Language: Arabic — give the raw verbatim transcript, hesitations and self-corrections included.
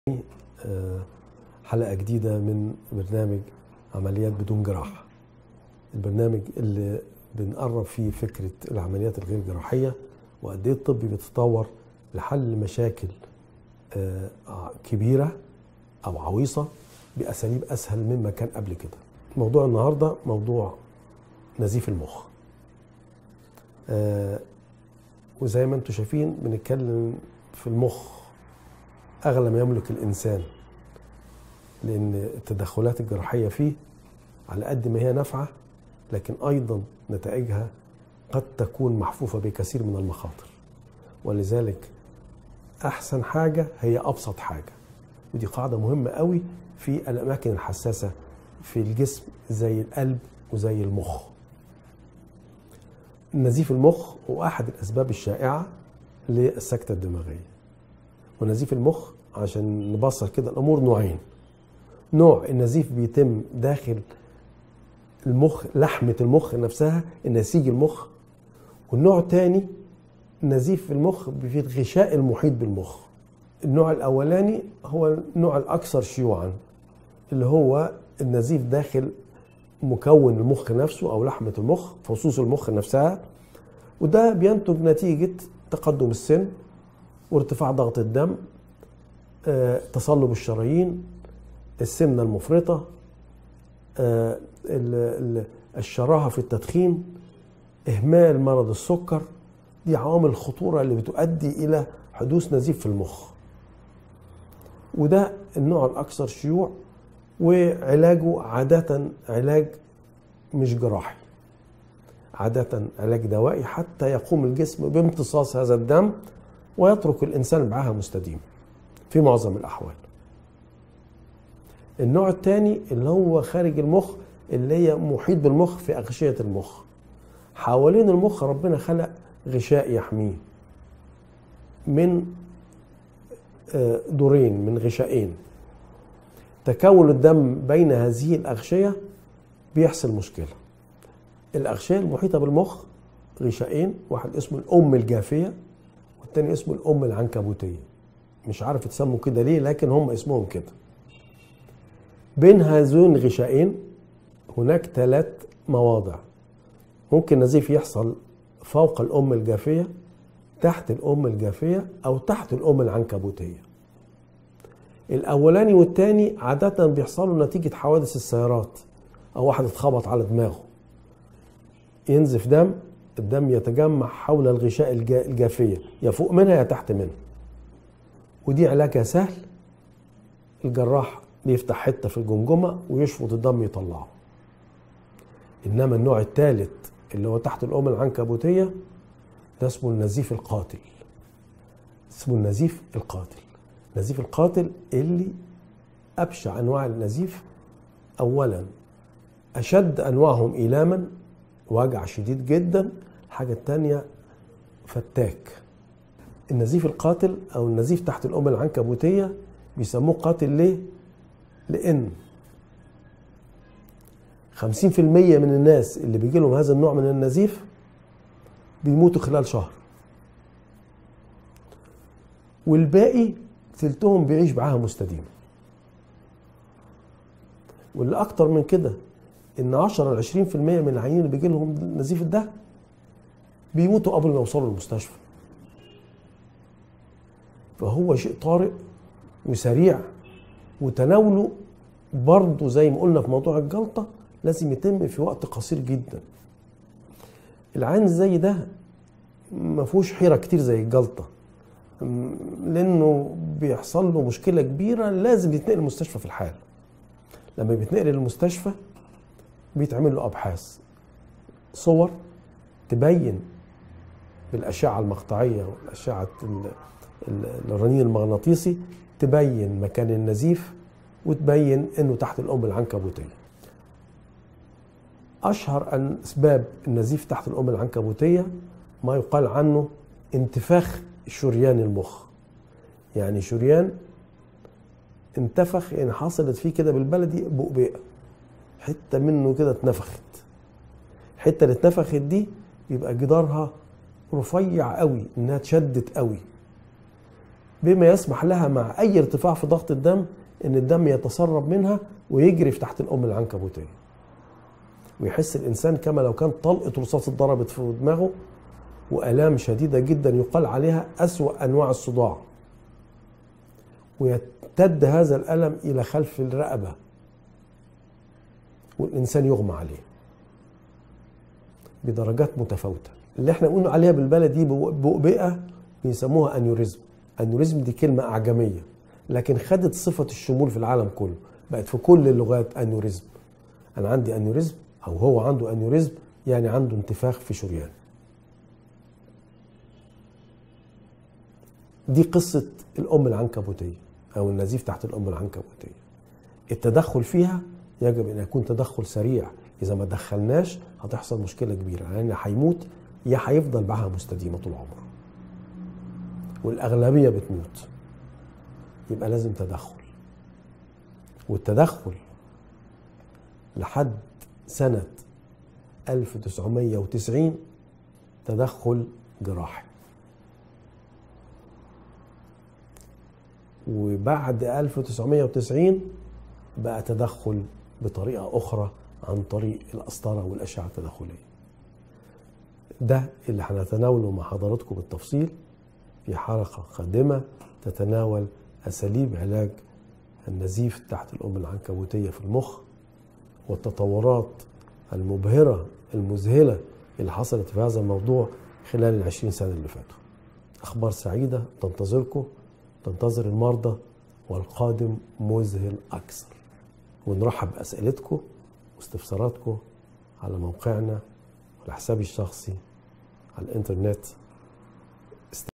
حلقة جديدة من برنامج عمليات بدون جراحة، البرنامج اللي بنقرب فيه فكرة العمليات الغير جراحية وقد ايه الطب بيتطور لحل مشاكل كبيرة أو عويصة بأساليب أسهل مما كان قبل كده. موضوع النهاردة موضوع نزيف المخ، وزي ما انتم شايفين بنتكلم في المخ أغلى ما يملك الإنسان، لأن التدخلات الجراحية فيه على قد ما هي نافعة لكن أيضا نتائجها قد تكون محفوفة بكثير من المخاطر، ولذلك أحسن حاجة هي أبسط حاجة، ودي قاعدة مهمة قوي في الأماكن الحساسة في الجسم زي القلب وزي المخ. نزيف المخ هو أحد الأسباب الشائعة للسكتة الدماغية، ونزيف المخ عشان نبسط كده الأمور نوعين. نوع النزيف بيتم داخل المخ، لحمة المخ نفسها، نسيج المخ، والنوع الثاني نزيف في المخ في الغشاء المحيط بالمخ. النوع الأولاني هو النوع الأكثر شيوعا، اللي هو النزيف داخل مكون المخ نفسه أو لحمة المخ، فصوص المخ نفسها، وده بينتج نتيجة تقدم السن وارتفاع ضغط الدم، آه، تصلب الشرايين، السمنة المفرطة، آه، الشراهة في التدخين، إهمال مرض السكر. دي عوامل الخطورة اللي بتؤدي إلى حدوث نزيف في المخ، وده النوع الأكثر شيوع، وعلاجه عادة علاج مش جراحي، عادة علاج دوائي حتى يقوم الجسم بامتصاص هذا الدم ويترك الإنسان بعاهة مستديمة في معظم الأحوال. النوع الثاني اللي هو خارج المخ، اللي هي محيط بالمخ في أغشية المخ. حوالين المخ ربنا خلق غشاء يحميه من دورين، من غشائين. تكون الدم بين هذه الأغشية بيحصل مشكلة. الأغشية المحيطة بالمخ غشائين، واحد اسمه الأم الجافية والتاني اسمه الأم العنكبوتية. مش عارف يتسموا كده ليه، لكن هم اسمهم كده. بين هذين الغشائين هناك ثلاث مواضع ممكن نزيف يحصل: فوق الأم الجافية، تحت الأم الجافية، أو تحت الأم العنكبوتية. الأولاني والتاني عادة بيحصلوا نتيجة حوادث السيارات، أو واحد اتخبط على دماغه، ينزف دم، الدم يتجمع حول الغشاء الجافية، يا فوق منها يا تحت منها، ودي علاجها سهل. الجراح بيفتح حتة في الجمجمة ويشفط الدم يطلعه. إنما النوع الثالث اللي هو تحت الأم العنكبوتية ده اسمه النزيف القاتل. اسمه النزيف القاتل. النزيف القاتل اللي أبشع أنواع النزيف. أولا أشد أنواعهم إيلاما، وجع شديد جدا. الحاجة الثانية فتاك. النزيف القاتل أو النزيف تحت الأم العنكبوتية بيسموه قاتل ليه؟ لأن خمسين في المية من الناس اللي بيجي لهم هذا النوع من النزيف بيموتوا خلال شهر، والباقي ثلثهم بيعيش بعاهة مستديمة. واللي أكتر من كده إن عشرة ل عشرين في المية من العيانين اللي بيجي لهم نزيف ده بيموتوا قبل ما يوصلوا للمستشفى. فهو شيء طارئ وسريع، وتناوله برضه زي ما قلنا في موضوع الجلطة لازم يتم في وقت قصير جدا. العين زي ده ما فيهوش حيرة كتير زي الجلطة، لأنه بيحصل له مشكلة كبيرة لازم يتنقل المستشفى في الحال. لما بيتنقل المستشفى بيتعمل له أبحاث، صور تبين بالأشعة المقطعية والأشعة الرنين المغناطيسي تبين مكان النزيف وتبين انه تحت الأم العنكبوتية. اشهر اسباب النزيف تحت الأم العنكبوتية ما يقال عنه انتفاخ شريان المخ. يعني شريان انتفخ، يعني حصلت فيه كده بالبلدي بؤبئة، حتة منه كده اتنفخت. الحتة اللي اتنفخت دي يبقى جدارها رفيع قوي، انها اتشدت قوي، بما يسمح لها مع أي ارتفاع في ضغط الدم إن الدم يتسرب منها ويجري في تحت الأم العنكبوتية، ويحس الإنسان كما لو كان طلقة رصاص اتضربت في دماغه، وآلام شديدة جدا يقال عليها أسوأ أنواع الصداع، ويمتد هذا الألم إلى خلف الرقبة والإنسان يغمى عليه بدرجات متفاوتة. اللي احنا قلنا عليها بالبلدي بؤبئة بيسموها أنيوريزم. أنيوريزم دي كلمة أعجمية لكن خدت صفة الشمول في العالم كله، بقت في كل اللغات أنيوريزم. أنا عندي أنيوريزم أو هو عنده أنيوريزم، يعني عنده انتفاخ في شريان. دي قصة الأم العنكبوتية أو النزيف تحت الأم العنكبوتية. التدخل فيها يجب أن يكون تدخل سريع، إذا ما دخلناش هتحصل مشكلة كبيرة، لأن يعني هيموت يا هيفضل معاها مستديمة طول عمره، والأغلبية بتموت. يبقى لازم تدخل، والتدخل لحد سنة ألف وتسعمية وتسعين تدخل جراحي، وبعد ألف وتسعمية وتسعين بقى تدخل بطريقة أخرى عن طريق القسطرة والأشعة التداخلية. ده اللي هنتناوله مع حضراتكم بالتفصيل في حلقة قادمة تتناول أساليب علاج النزيف تحت الأم العنكبوتية في المخ، والتطورات المبهرة المذهلة اللي حصلت في هذا الموضوع خلال العشرين سنة اللي فاتوا. أخبار سعيدة تنتظركم، تنتظر المرضى، والقادم مذهل أكثر. ونرحب بأسئلتكم واستفساراتكم على موقعنا والحسابي الشخصي على الإنترنت.